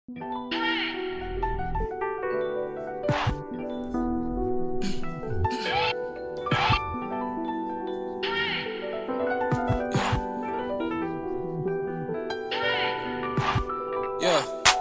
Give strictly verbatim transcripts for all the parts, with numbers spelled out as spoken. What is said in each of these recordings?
Yeah.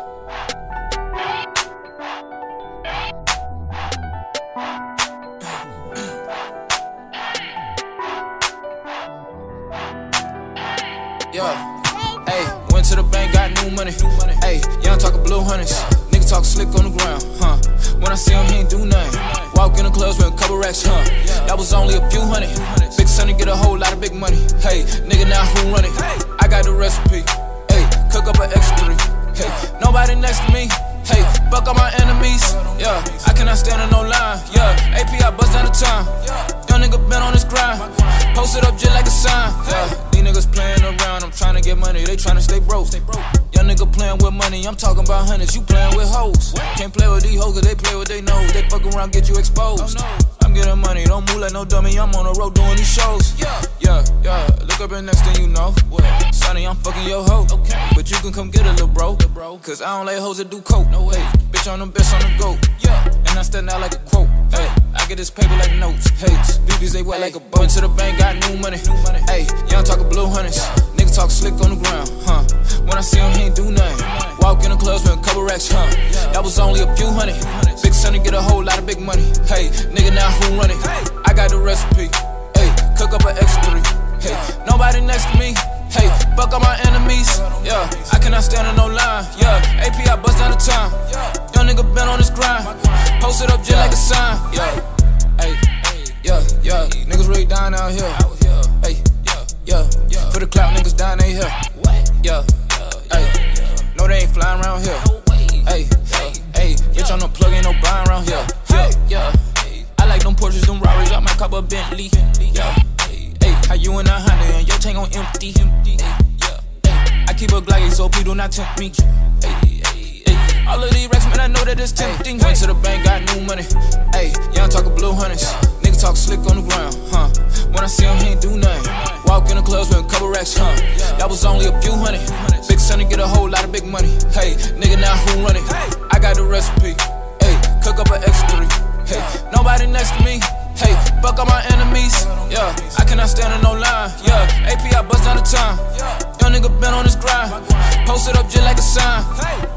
Yeah. Hey, went to the bank, got new money. Hey, young talkin' blue hundreds. Nigga talk slick on the ground, huh? When I see him, he ain't do nothing. Walk in the club, spend a couple racks, huh? That was only a few hundred. Big Sonny get a whole lot of big money. Hey, nigga, now who run it? I got the recipe. Hey, cook up an extra three. Hey, nobody next to me. Hey, fuck all my enemies. Yeah, I cannot stand on no line. Yeah, A P I bust down the time. Young nigga been on this grind. Post it up just like a sign. Yeah, these niggas playing around. I'm trying to get money. They trying to stay broke. Young nigga playing with money. I'm talking about hundreds. You playing with hoes. Can't play with these hoes cause they play with they nose. They fuck around, get you exposed. I'm getting money. Don't move like no dummy. I'm on the road doing these shows. Yeah, yeah, yeah. Look up and next thing you know, Sonny, I'm fucking your hoe. But you can come get a little bro. Cause I don't like hoes that do coke. No way. Bitch on the best on the go. Yeah. And I stand out like a quote. Hey, I get this paper like notes. Hey, B Bs they wet like a boat. Went to the bank, got new money. Hey, young talkin' blue hundreds. Nigga talk slick on the ground, huh? When I see him, he ain't do nothing. Walk in the club, spend a couple racks, huh? That was only a few hundred. Big Sonny get a whole lot of big money. Hey, nigga, now who run it? I got the recipe. Hey, cook up an extra three. Hey, nobody next to me. Hey, fuck all my enemies. Yeah, I cannot stand on no line. Yeah, A P I bust down the time. Young nigga been on this grind. Post it up just like a sign. Yeah, hey, yeah, yeah. Niggas really dying out here. Hey, yeah, for the clout, niggas dying they here. Yeah, hey, no they ain't flying around here. Hey, hey, bitch on the plug, ain't no buying around here. Yeah, yeah. I like them Porsches, them Rarries. I might cop a Bentley. Yeah. How you in a Honda and your tank on empty? I keep a Glocky so people do not tempt me. All of these racks, man, I know that it's tempting. Went to the bank, got new money. Hey, young talkin' blue hundreds. Nigga talk slick on the ground, huh? When I see him, he ain't do nothing. Walk in the club, spend a couple racks, huh? That was only a few hundred. Big Sonny get a whole lot of big money. Hey, nigga, now who run it? I got the recipe. Hey, cook up an extra three. Hey, nobody next to me. Hey, fuck all my enemies. Yeah, I cannot stand on no line. Yeah, A P I bust down the time. Young nigga been on this grind. Post it up just like a sign.